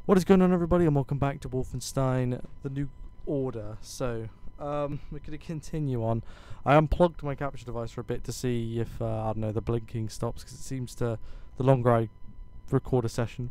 What is going on, everybody, and welcome back to Wolfenstein The New Order. So, we're going to continue on. I unplugged my capture device for a bit to see if, I don't know, the blinking stops, because it seems to, the longer I record a session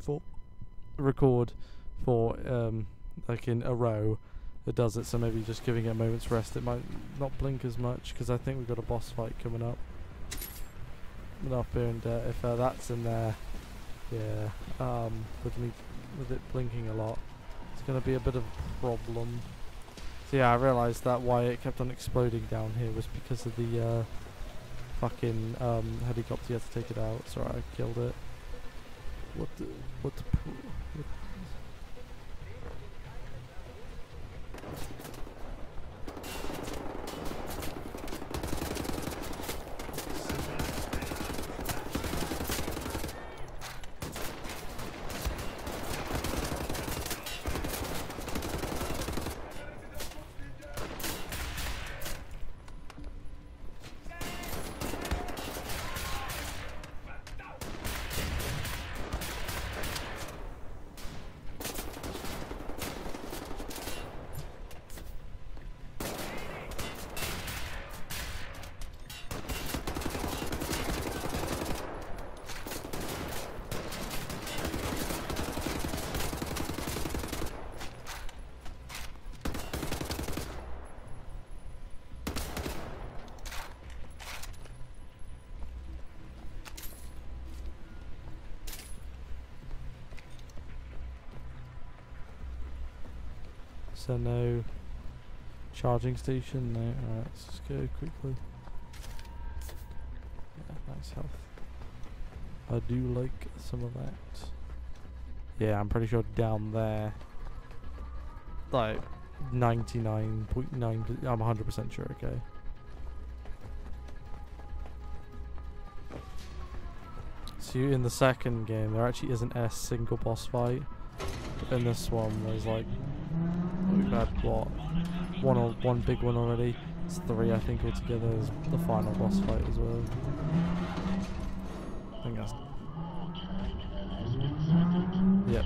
like in a row, it does it. So maybe just giving it a moment's rest, it might not blink as much, because I think we've got a boss fight coming up. Up here, and if that's in there, yeah, with it blinking a lot, it's going to be a bit of a problem. So yeah, I realised that why it kept on exploding down here was because of the fucking helicopter. You had to take it out. Sorry, I killed it. What the So no charging station, no. Alright, let's just go quickly. Yeah, nice health. I do like some of that. Yeah, I'm pretty sure down there, like 99.9%, I'm 100% sure, okay. So in the second game, there actually isn't a single boss fight. In this one, there's like, we've had what, one big one already. It's 3, I think, altogether. There's the final boss fight as well. I think that's, yep.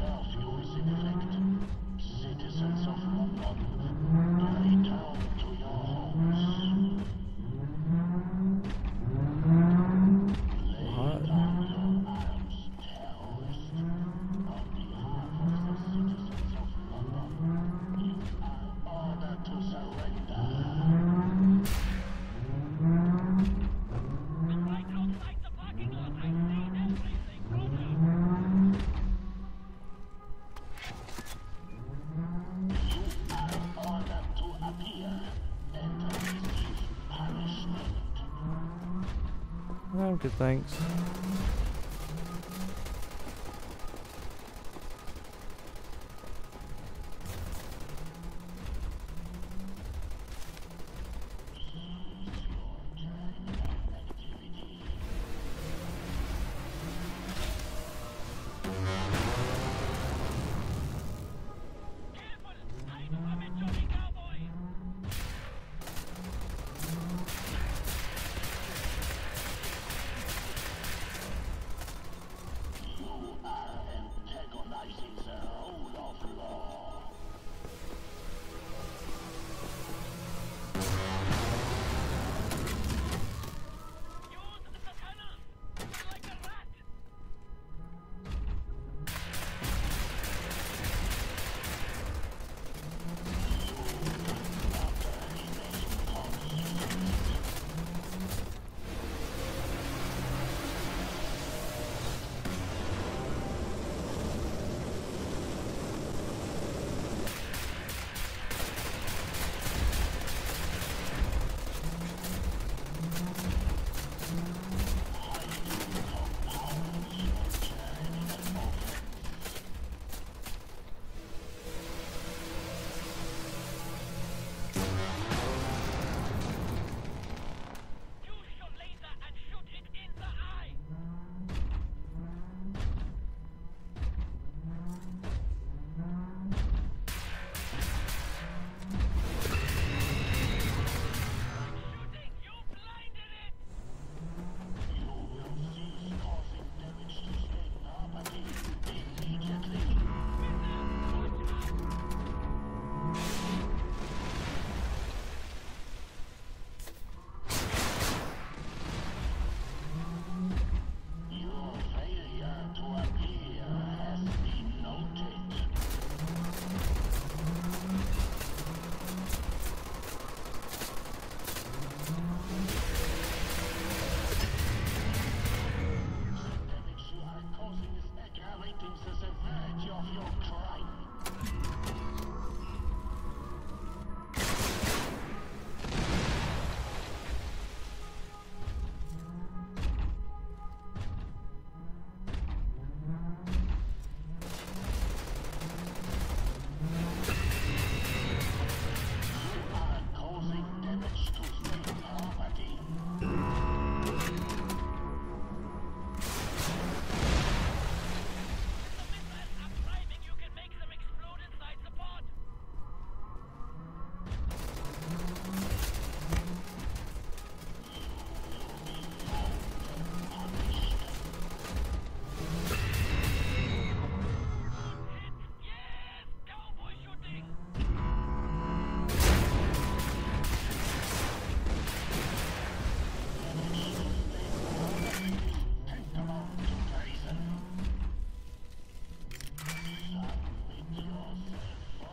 I'm good, thanks.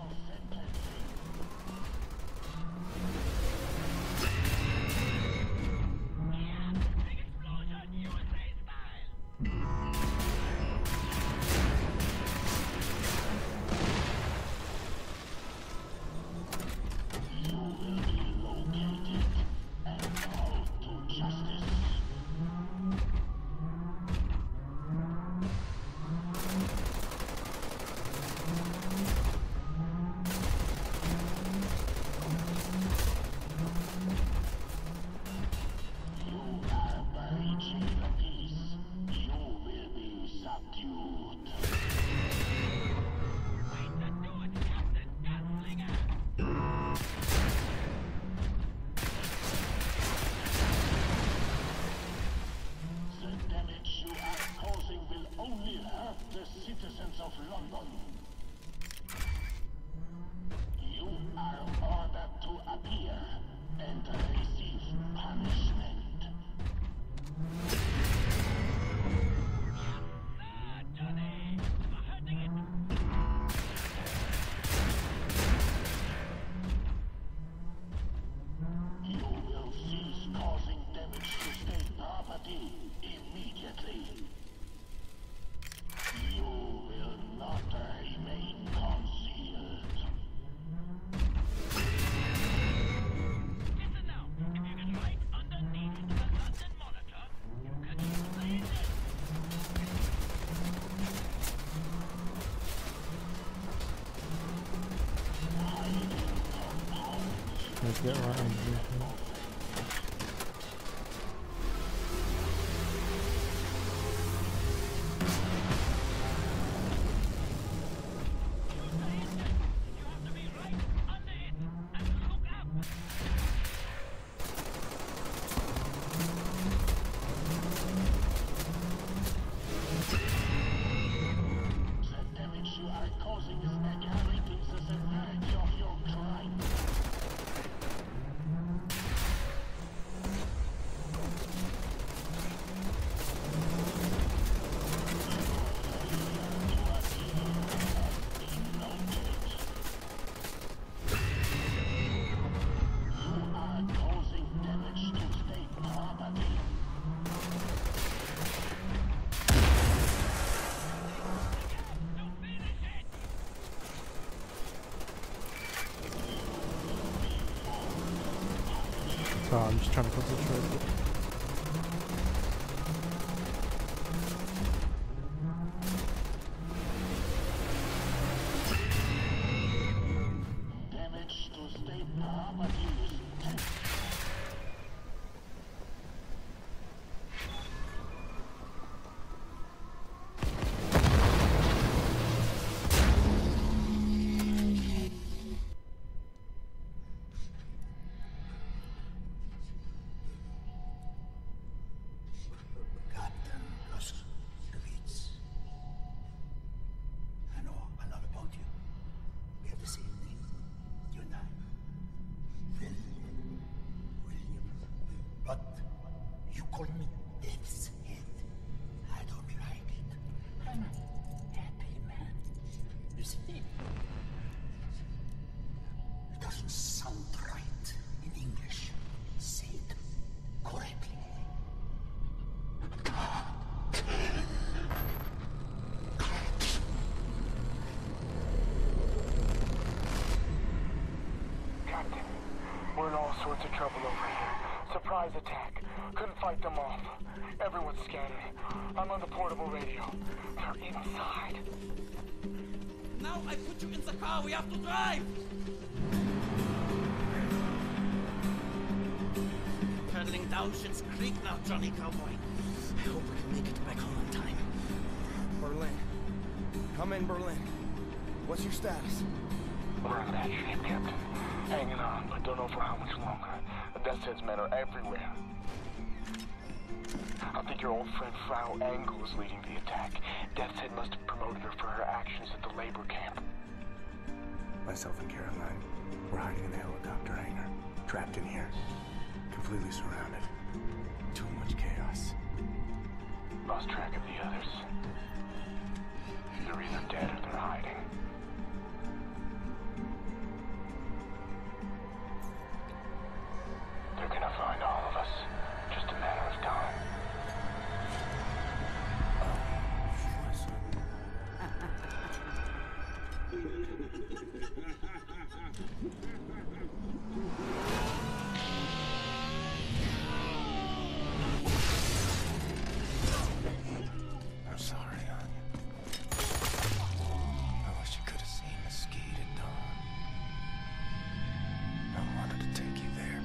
Let's get right on. Sorry, I'm just trying to concentrate. Damage to state property is 10. We're in all sorts of trouble over here. Surprise attack. Couldn't fight them off. Everyone's scattered. I'm on the portable radio. They're inside. Now I put you in the car. We have to drive. Pedaling down Schitt's Creek now, Johnny Cowboy. I hope we can make it back home in time. Berlin. Come in, Berlin. What's your status? We're in bad shape, Captain. Hanging on, but don't know for how much longer. The Death's Head's men are everywhere. I think your old friend Frau Engel is leading the attack. Death's Head must have promoted her for her actions at the labor camp. Myself and Caroline, we're hiding in the helicopter hangar. Trapped in here. Completely surrounded. Too much chaos. Lost track of the others. They're either dead or they're hiding. I'm sorry, hon. I wish you could have seen Mesquite at dawn. I wanted to take you there.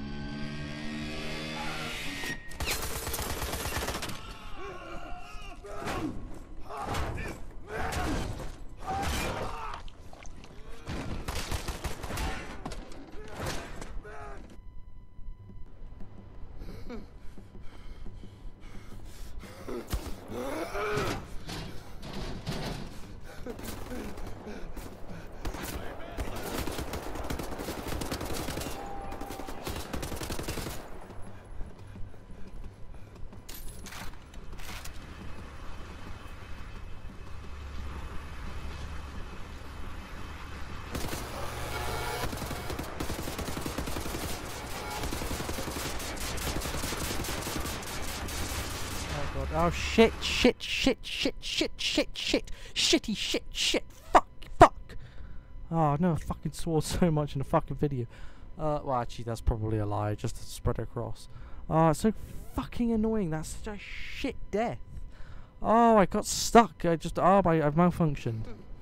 Oh shit, shit, shit, shit, shit, shit, shit, shitty shit, shit, fuck, fuck. Oh, I never fucking swore so much in a fucking video. Well actually that's probably a lie, just to spread it across. Oh, it's so fucking annoying, that's such a shit death. Oh, I got stuck, I've malfunctioned.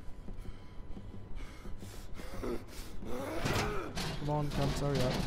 Come on, cunt, hurry up.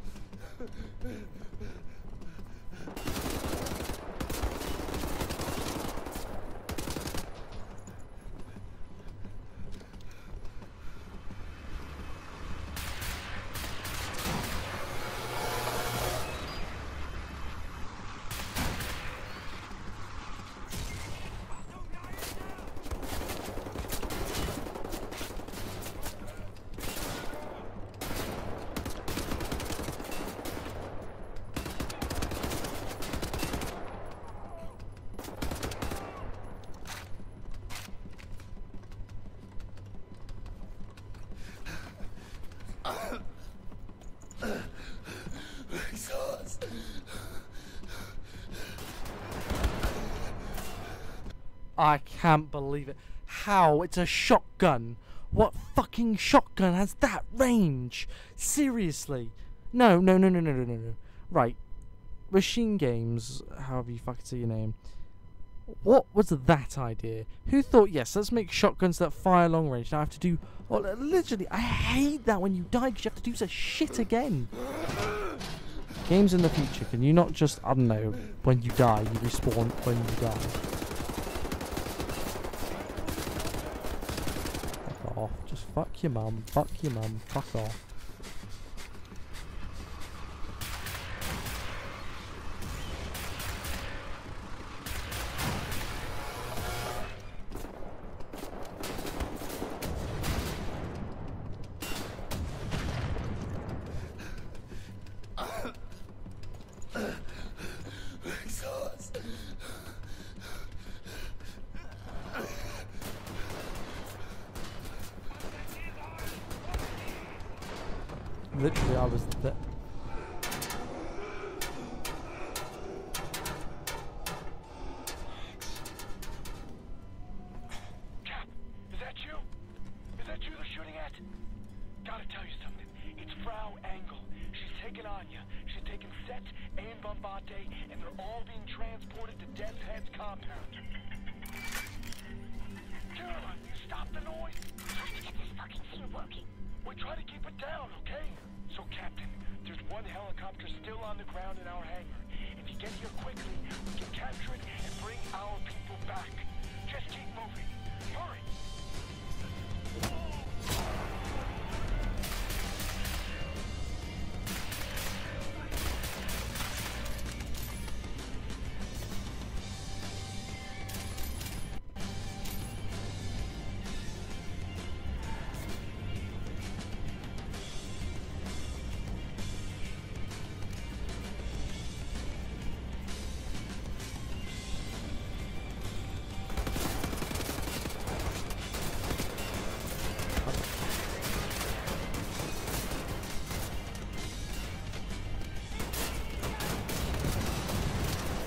I can't believe it. How? It's a shotgun. What fucking shotgun has that range? Seriously? No. Right. Machine Games, however you fucking say your name. What was that idea? Who thought, yes, let's make shotguns that fire long range. Now I have to do... Oh, literally, I hate that when you die because you have to do such shit again. Games in the future, can you not just, I don't know, when you die, you respawn when you die? Fuck off. Just fuck your mum, fuck off. Literally, I was there. Cap, is that you? Is that you they're shooting at? Gotta tell you something. It's Frau Engel. She's taken Anya. She's taken Set and Bombate, and they're all being transported to Death's Head's compound. Caroline, you stop the noise. We have to get this fucking thing working. We try to keep it down, okay? So, Captain, there's one helicopter still on the ground in our hangar. If you get here quickly, we can capture it and bring our people back. Just keep moving. Hurry!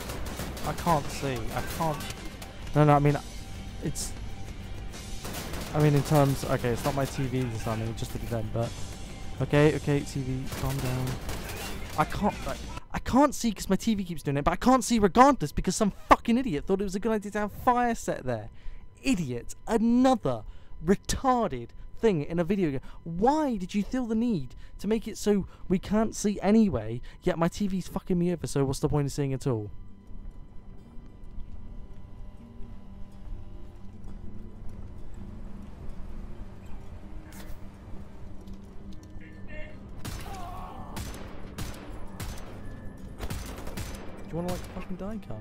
I can't see. I can't. No, I mean, it's. I mean, in terms... Okay, it's not my TV this time, just to them, but... Okay, TV, calm down. I can't see because my TV keeps doing it, but I can't see regardless because some fucking idiot thought it was a good idea to have fire set there. Idiot. Another retarded thing in a video game. Why did you feel the need to make it so we can't see anyway, yet my TV's fucking me over, so what's the point of seeing at all? Do you wanna like fucking die, cunt?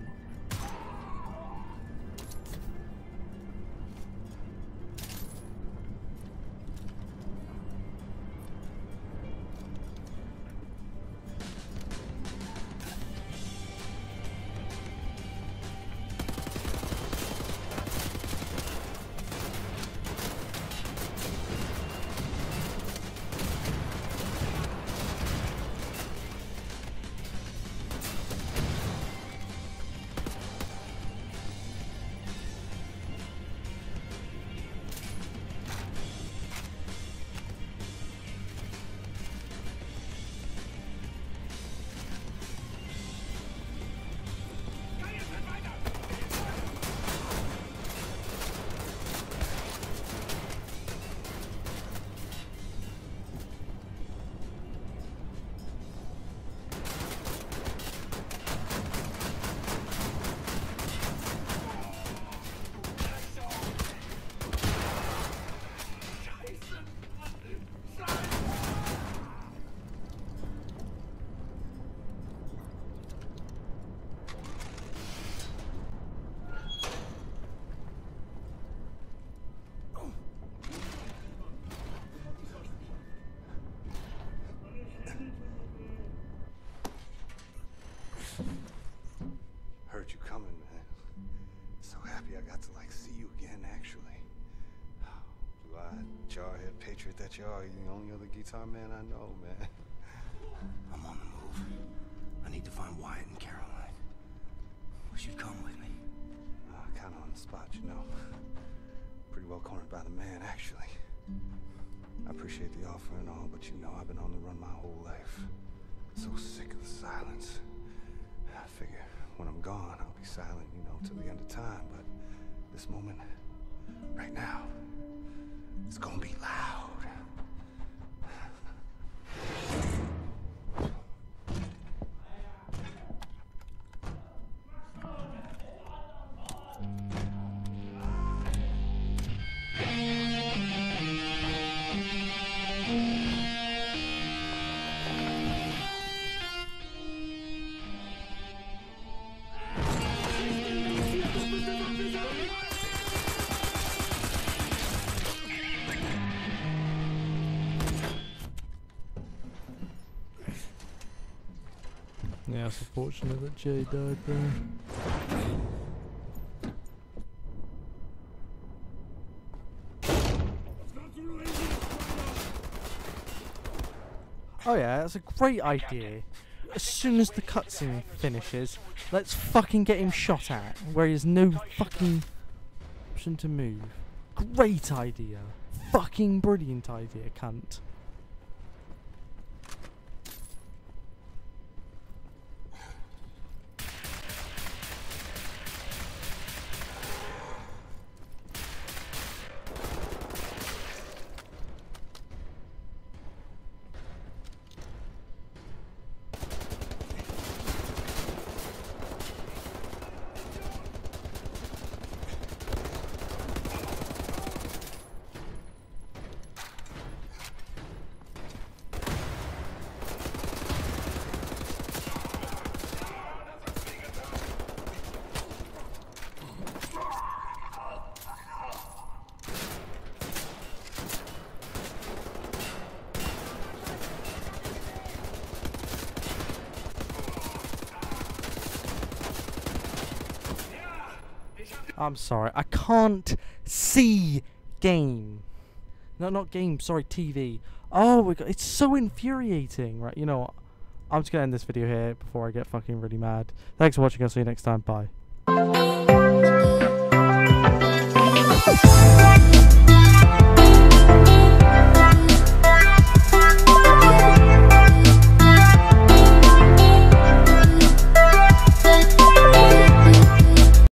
Heard you coming, man. So happy I got to, like, see you again, actually. Blue-eyed, jarhead patriot that you are, you're the only other guitar man I know, man. I'm on the move. I need to find Wyatt and Caroline. Wish you'd come with me. Kind of on the spot, you know. Pretty well cornered by the man, actually. I appreciate the offer and all, but you know I've been on the run my whole life. So sick of the silence. I figure when I'm gone, I'll be silent, you know, till the end of time. But this moment, right now, it's gonna be loud. Yeah, it's unfortunate that Jay died there. Oh yeah, that's a great idea. As soon as the cutscene finishes, let's fucking get him shot at, where he has no fucking option to move. Great idea. Fucking brilliant idea, cunt. I'm sorry, I can't see game. No, not game, sorry, TV. Oh my god, it's so infuriating, right? You know what? I'm just gonna end this video here before I get fucking really mad. Thanks for watching, I'll see you next time, bye.